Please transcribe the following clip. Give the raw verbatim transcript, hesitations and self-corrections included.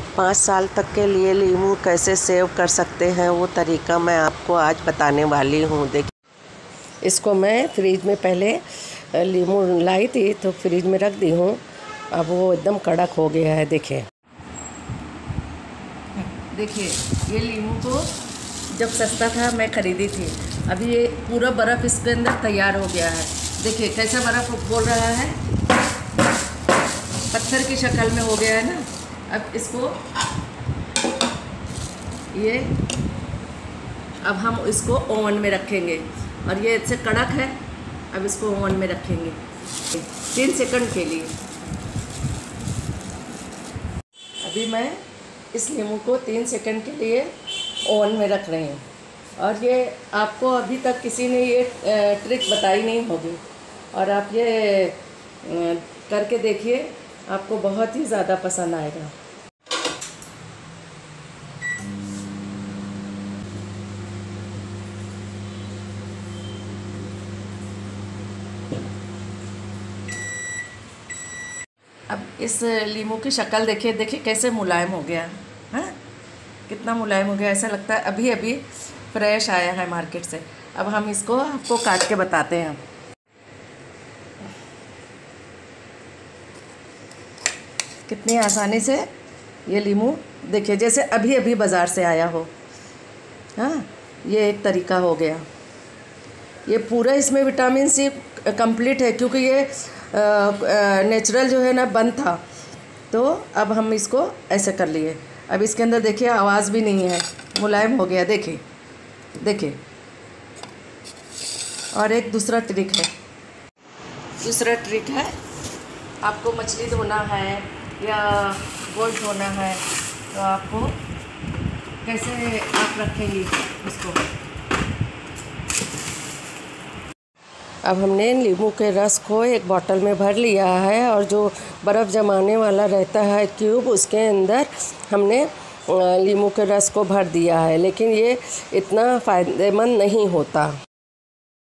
पाँच साल तक के लिए नींबू कैसे सेव कर सकते हैं वो तरीका मैं आपको आज बताने वाली हूँ। देखिए, इसको मैं फ्रिज में पहले नींबू लाई थी तो फ्रिज में रख दी हूँ। अब वो एकदम कड़क हो गया है। देखिए देखिए ये नींबू को जब सस्ता था मैं ख़रीदी थी, अभी ये पूरा बर्फ़ इसके अंदर तैयार हो गया है। देखिए कैसा बर्फ़ बोल रहा है, पत्थर की शक्ल में हो गया है ना। अब इसको ये अब हम इसको ओवन में रखेंगे और ये इससे कड़क है। अब इसको ओवन में रखेंगे तीन सेकंड के लिए। अभी मैं इस नींबू को तीन सेकंड के लिए ओवन में रख रही हूँ और ये आपको अभी तक किसी ने ये ट्रिक बताई नहीं होगी और आप ये करके देखिए, आपको बहुत ही ज़्यादा पसंद आएगा। अब इस नींबू की शक्ल देखिए, देखिए कैसे मुलायम हो गया है, कितना मुलायम हो गया। ऐसा लगता है अभी अभी फ्रेश आया है मार्केट से। अब हम इसको आपको काट के बताते हैं। कितनी आसानी से ये नींबू देखिए जैसे अभी अभी बाज़ार से आया हो। हाँ, ये एक तरीका हो गया। ये पूरा इसमें विटामिन सी कंप्लीट है क्योंकि ये नेचुरल जो है ना बन था। तो अब हम इसको ऐसे कर लिए। अब इसके अंदर देखिए आवाज़ भी नहीं है, मुलायम हो गया। देखिए देखिए। और एक दूसरा ट्रिक है, दूसरा ट्रिक है, आपको मछली धोना है या गोश्त धोना है तो आपको कैसे आप रखेंगे इसको। अब हमने नींबू के रस को एक बोतल में भर लिया है और जो बर्फ़ जमाने वाला रहता है क्यूब, उसके अंदर हमने नींबू के रस को भर दिया है। लेकिन ये इतना फ़ायदेमंद नहीं होता।